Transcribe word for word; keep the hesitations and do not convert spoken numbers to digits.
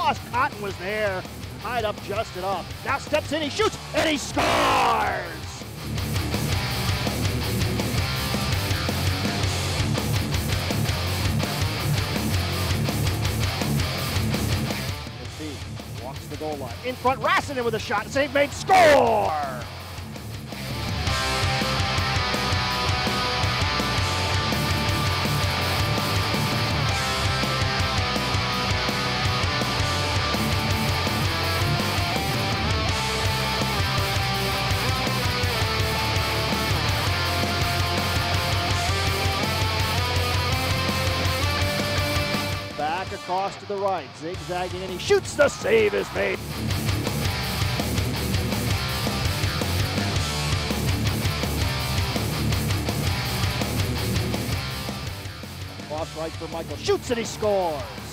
cross. Cotton was there, tied up just enough. Now steps in, he shoots, and he scores! Walks the goal line. In front, Rassinen with a shot. Save made. Score! Back across to the right, zigzagging, and he shoots. The save is made. Cross right for Michael, shoots and he scores.